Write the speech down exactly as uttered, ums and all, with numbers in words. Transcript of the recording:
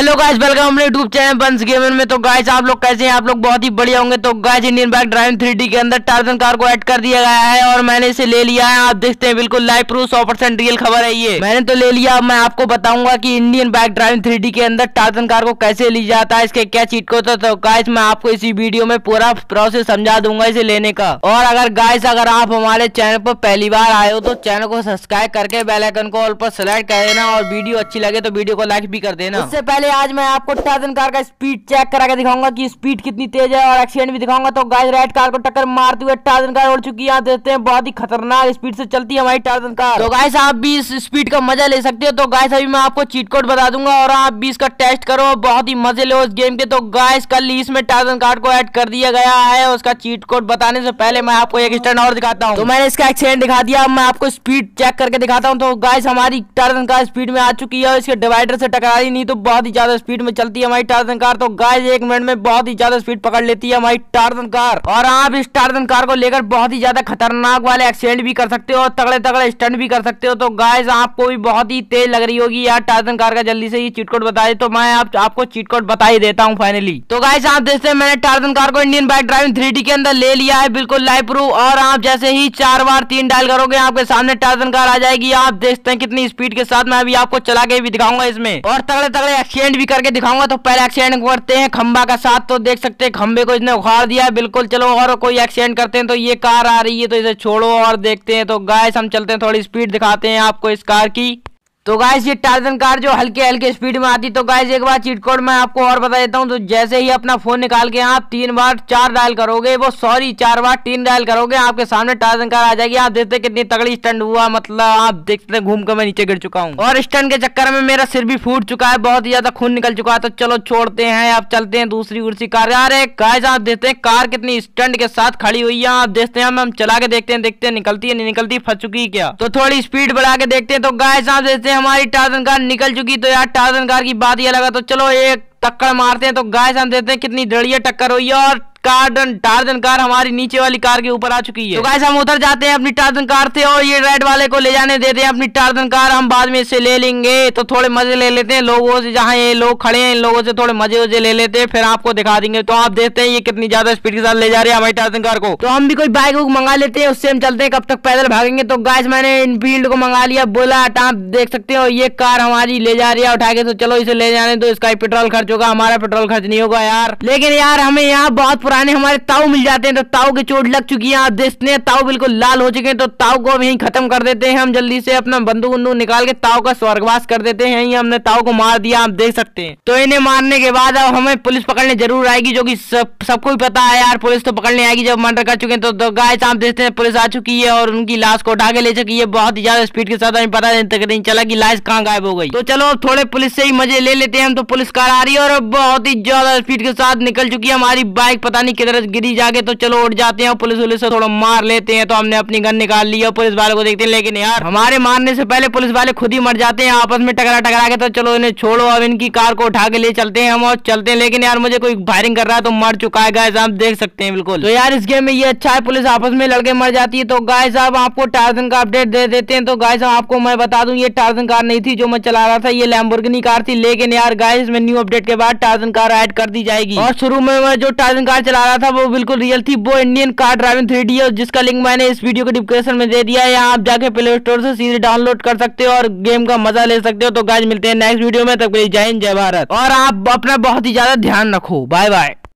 Hello guys, welcome अपने YouTube channel buns gamer में। तो गाइस आप लोग कैसे हैं? आप लोग बहुत ही बढ़िया होंगे। तो guys Indian bike driving three D के अंदर टार्जन कार को ऐड कर दिया गया है और मैंने इसे ले लिया है। आप देखते हैं बिल्कुल लाइव प्रूफ सौ परसेंट रियल खबर है ये। मैंने तो ले लिया। अब मैं आपको बताऊंगा कि Indian bike driving three D के अंदर टार्जन कार को कैसे ली जाता है, इसके क्या चीट कोड। तो गाइस मैं आपको इसी वीडियो में पूरा प्रोसेस समझा दूंगा इसे लेने का। और अगर गाइस अगर आप हमारे चैनल पर पहली बार आए हो तो चैनल को सब्सक्राइब करके बेल आइकन को ऑल पर सेलेक्ट कर देना और वीडियो अच्छी लगे तो वीडियो को लाइक भी कर देना। इससे पहले आज मैं आपको टार्जन कार का स्पीड चेक करा के दिखाऊंगा कि स्पीड कितनी तेज है और एक्सीडेंट भी दिखाऊंगा। तो गाइस रेड कार को टक्कर मारते हुए टार्जन कार उड़ चुकी है। आप देखते हैं बहुत ही खतरनाक स्पीड से चलती है हमारी टार्जन कार। तो गाइस आप भी इस स्पीड का मजा ले सकते हो। तो गाइस अभी मैं आपको चीट कोड बता दूंगा और आप भी इसका टेस्ट करो और बहुत ही मजे लो इस गेम के। तो गाइस कल इसमें टार्जन कार को ऐड कर दिया गया है। उसका चीट कोड बताने से पहले मैं आपको एक स्टैंड और दिखाता हूँ। तो मैंने इसका एक्सीडेंट दिखा दिया। अब मैं आपको स्पीड चेक करके दिखाता हूँ। तो गाइस हमारी टार्जन कार स्पीड में आ चुकी है। इसके डिवाइडर से टकराई नहीं तो बहुत ही ज्यादा स्पीड में चलती है हमारी टार्जन कार। तो गाइस एक मिनट में बहुत ही ज्यादा स्पीड पकड़ लेती है हमारी टार्जन कार। और आप इस टार्जन कार को लेकर बहुत ही ज्यादा खतरनाक वाले एक्सीडेंट भी कर सकते हो और तगड़े तगड़े स्टंट भी कर सकते हो। तो गाइस आपको भी बहुत ही तेज लग रही होगी यार टार्जन कार का। जल्दी से ये चीट कोड बताए तो मैं आप, आपको चीट कोड बता ही देता हूँ फाइनली। तो गाइस आप देखते हैं मैंने टार्जन कार को Indian bike driving three D के अंदर ले लिया है बिल्कुल लाइव प्रूफ। और आप जैसे ही चार बार तीन डायल करोगे आपके सामने टार्जन कार आ जाएगी। आप देखते हैं कितनी स्पीड के साथ। मैं अभी आपको चला के भी दिखाऊंगा इसमें और तगड़े तगड़े एक्सीडेंट भी करके दिखाऊंगा। तो पहले एक्सीडेंट करते हैं खंबा का साथ। तो देख सकते हैं खंबे को इसने उखाड़ दिया है बिल्कुल। चलो और कोई एक्सीडेंट करते हैं। तो ये कार आ रही है तो इसे छोड़ो और देखते हैं। तो गाइस हम चलते हैं, थोड़ी स्पीड दिखाते हैं आपको इस कार की। तो गाइस ये टार्जन कार जो हल्के हल्के स्पीड में आती। तो गाइस एक बार चीट कोड मैं आपको और बता देता हूँ। तो जैसे ही अपना फोन निकाल के आप तीन बार चार डायल करोगे, वो सॉरी चार बार तीन डायल करोगे, आपके सामने टार्जन कार आ जाएगी। आप देखते हैं कितनी तगड़ी स्टंट हुआ। मतलब आप देखते हैं घूम कर मैं नीचे गिर चुका हूँ और स्टंट के चक्कर में मेरा सिर भी फूट चुका है, बहुत ही ज्यादा खून निकल चुका है। तो चलो छोड़ते हैं, आप चलते हैं दूसरी उर्सी कार। अरे गाइस आप देखते हैं कार कितनी स्टंट के साथ खड़ी हुई है। आप देखते हैं हम हम चला के देखते हैं, देखते हैं निकलती है नहीं निकलती, फंस चुकी है क्या। तो थोड़ी स्पीड बढ़ा के देखते हैं। तो गाइस आप देखते हैं हमारी टार्जन कार निकल चुकी। तो यार टार्जन कार की बात ये लगा। तो चलो एक टक्कर मारते हैं। तो गाइस हम देखते हैं कितनी बढ़िया टक्कर हुई है और कार्डन टार्जन कार हमारी नीचे वाली कार के ऊपर आ चुकी है। तो गाइस हम उतर जाते हैं अपनी टार्जन कार से और ये रेड वाले को ले जाने देते हैं अपनी टार्जन कार। हम बाद में इसे ले लेंगे। तो थोड़े मजे ले लेते हैं लोगों से, जहाँ ये लोग खड़े हैं इन लोगों से थोड़े मजे वजे ले लेते हैं, फिर आपको दिखा देंगे। तो आप देखते हैं ये कितनी ज्यादा स्पीड के साथ ले जा रहे हैं हमारी टार्जन कार को। तो हम भी कोई बाइक बुक मंगा लेते हैं, उससे हम चलते हैं, कब तक पैदल भागेंगे। तो गाइस मैंने इनफील्ड को मंगा लिया बुलेट। आप देख सकते हो ये कार हमारी ले जा रही है उठा के। तो चलो इसे ले जाने। तो इसका पेट्रोल खर्च होगा, हमारा पेट्रोल खर्च नहीं होगा यार। लेकिन यार हमें यहाँ बहुत पुराने हमारे ताऊ मिल जाते हैं। तो ताऊ की चोट लग चुकी है। आप देखते हैं ताऊ बिल्कुल लाल हो चुके हैं। तो ताऊ को अब यहीं खत्म कर देते हैं हम। जल्दी से अपना बंदूक बंदूक निकाल के ताऊ का स्वर्गवास कर देते हैं। यहीं हमने ताऊ को मार दिया, आप देख सकते हैं। तो इन्हें मारने के बाद अब हमें पुलिस पकड़ने जरूर आएगी, जो कि सब सबको ही पता है यार। पुलिस तो पकड़ने आएगी जब मर्डर कर चुके हैं। तो, तो गाइस आप देखते हैं पुलिस आ चुकी है और उनकी लाश को उठा के ले चुकी है बहुत ही ज्यादा स्पीड के साथ। हमें पता नहीं चला कि लाश कहाँ गायब हो गई। तो चलो अब थोड़े पुलिस से ही मजे ले लेते हैं हम। तो पुलिस कार आ रही है और बहुत ही ज्यादा स्पीड के साथ निकल चुकी है हमारी बाइक, पता नहीं किधर गिरी जाके। तो चलो उठ जाते हैं और पुलिस पुलिस से थोड़ा मार लेते हैं। तो हमने अपनी गन निकाल ली और पुलिस वाले को देखते हैं। लेकिन यार हमारे मारने से पहले पुलिस वाले खुद ही मर जाते हैं आपस में टकरा टकरा के। तो चलो इन्हें छोड़ो, अब इनकी कार को उठा के ले चलते हैं हम और चलते हैं। लेकिन यार मुझे कोई फायरिंग कर रहा है तो मर चुका है गाइस, आप देख सकते हैं बिल्कुल। तो यार इस गेम में ये अच्छा है, पुलिस आपस में लड़के मर जाती है। तो गाइस अब आपको टार्जन का अपडेट दे देते हैं। तो गाइस आपको मैं बता दूं ये टार्जन कार नहीं थी जो मैं चला रहा था, ये लैम्बोर्गिनी कार थी। लेकिन यार गाइस में न्यू अपडेट के बाद टार्जन कार ऐड कर दी जाएगी। और शुरू में मैं जो टार्जन कार चला रहा था वो बिल्कुल रियल थी, वो Indian car driving three D है, जिसका लिंक मैंने इस वीडियो के डिस्क्रिप्शन में दे दिया है। यहाँ आप जाके प्ले स्टोर से सीधे डाउनलोड कर सकते हो और गेम का मजा ले सकते हो। तो गाइस मिलते हैं नेक्स्ट वीडियो में, तब के लिए जय हिंद जय भारत और आप अपना बहुत ही ज्यादा ध्यान रखो। Bye bye.